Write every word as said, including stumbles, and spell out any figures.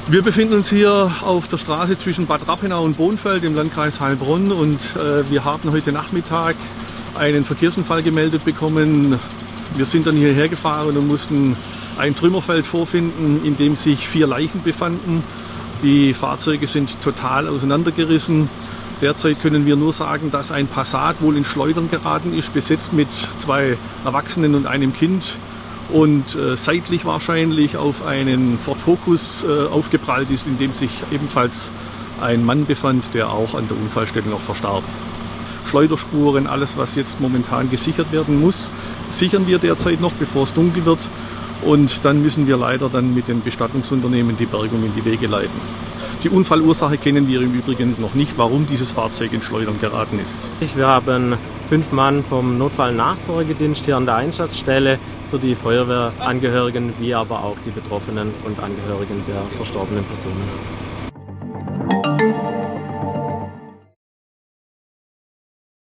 Wir befinden uns hier auf der Straße zwischen Bad Rappenau und Bonfeld im Landkreis Heilbronn und äh, wir haben heute Nachmittag einen Verkehrsunfall gemeldet bekommen. Wir sind dann hierher gefahren und mussten ein Trümmerfeld vorfinden, in dem sich vier Leichen befanden. Die Fahrzeuge sind total auseinandergerissen. Derzeit können wir nur sagen, dass ein Passat wohl in Schleudern geraten ist, besetzt mit zwei Erwachsenen und einem Kind. Und äh, seitlich wahrscheinlich auf einen Ford Focus äh, aufgeprallt ist, in dem sich ebenfalls ein Mann befand, der auch an der Unfallstelle noch verstarb. Schleuderspuren, alles was jetzt momentan gesichert werden muss, sichern wir derzeit noch, bevor es dunkel wird. Und dann müssen wir leider dann mit den Bestattungsunternehmen die Bergung in die Wege leiten. Die Unfallursache kennen wir im Übrigen noch nicht, warum dieses Fahrzeug in Schleudern geraten ist. Wir haben fünf Mann vom Notfallnachsorgedienst hier an der Einsatzstelle für die Feuerwehrangehörigen, wie aber auch die Betroffenen und Angehörigen der verstorbenen Personen.